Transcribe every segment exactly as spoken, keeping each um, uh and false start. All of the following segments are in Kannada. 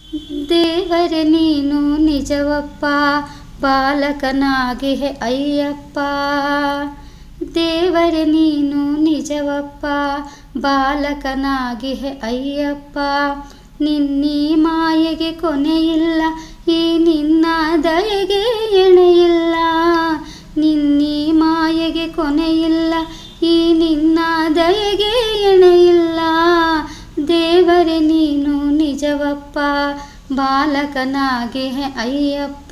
ದೇವರೇ ನೀನು ನಿಜವಪ್ಪ ಬಾಲಕನಾಗಿಹೆ ಅಯ್ಯಪ್ಪ. ದೇವರೇ ನೀನು ನಿಜವಪ್ಪ ಬಾಲಕನಾಗಿಹೆ ಅಯ್ಯಪ್ಪ. ನಿನ್ನೀ ಮಾಯೆಗೆ ಕೊನೆಯಿಲ್ಲ, ಈ ನಿನ್ನ ದಯೆಗೆ ಎಣೆಯಿಲ್ಲ. ನಿನ್ನೀ ಮಾಯೆಗೆ ಕೊನೆಯಿಲ್ಲ, ಈ ನಿನ್ನ ದಯೆಗೆ ಎಣೆಯಿಲ್ಲ. ದೇವರೇ ನೀನು ನಿಜವಪ್ಪ ಬಾಲಕನಾಗಿಹೆ ಅಯ್ಯಪ್ಪ.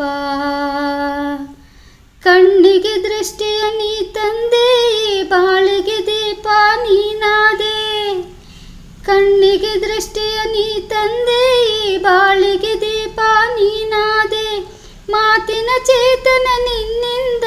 ಕಣ್ಣಿಗೆ ದೃಷ್ಟಿಯ ನೀ ತಂದೆ, ಬಾಳಿಗೆ ದೀಪ ನೀನಾದೆ. ಕಣ್ಣಿಗೆ ದೃಷ್ಟಿಯ ನೀ ತಂದೆ, ಬಾಳಿಗೆ ದೀಪ ನೀನಾದೆ. ಮಾತಿನ ಚೇತನ ನಿನ್ನಿಂದ,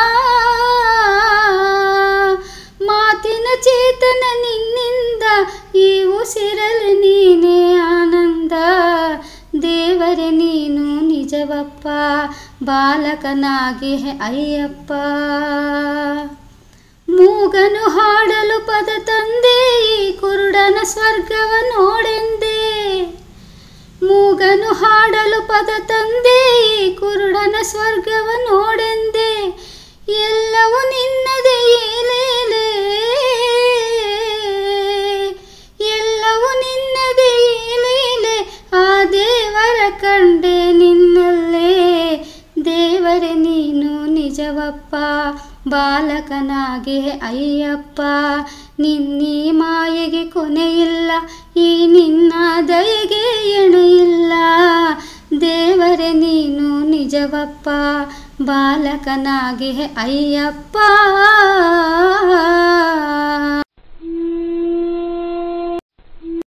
ಮಾತಿನ ಚೇತನ ನಿನ್ನಿಂದ, ಈ ಉಸಿರಲ್ಲಿ ನೀನೇ ಆನಂದ. ದೇವರೇ ನೀನು ನಿಜವಪ್ಪ ಬಾಲಕನಾಗಿಹೆ ಅಯ್ಯಪ್ಪ. ಮೂಗನು ಹಾಡಲು ಪದ ತಂದೆ, ಕುರುಡನ ಸ್ವರ್ಗವ ನೋಡೆಂದೆ. ಮೂಗನು ಹಾಡಲು ಪದ ತಂದೆ, ಕುರುಡನ ಸ್ವರ್ಗವ ನೋಡೆಂದೆ. ಎಲ್ಲವೂ ನಿನ್ನದೇ ಏಲೇಲೆ, ಎಲ್ಲವೂ ನಿನ್ನದೇ ಏಲೇಲೆ. ಆ ದೇವರ ಕಂಡೆ ನಿನ್ನಲ್ಲೇ. ದೇವರೇ ನೀನು ನಿಜವಪ್ಪ ಬಾಲಕನಾಗಿಹೆ ಅಯ್ಯಪ್ಪ. ನಿನ್ನೀ ಮಾಯೆಗೆ ಕೊನೆಯಿಲ್ಲ, ಈ ನಿನ್ನ ದಯೆಗೆ ಎಣೆಯಿಲ್ಲ. ದೇವರೇ ನೀನು ನಿಜವಪ್ಪ ಬಾಲಕನಾಗಿಹೆ ಅಯ್ಯಪ್ಪ.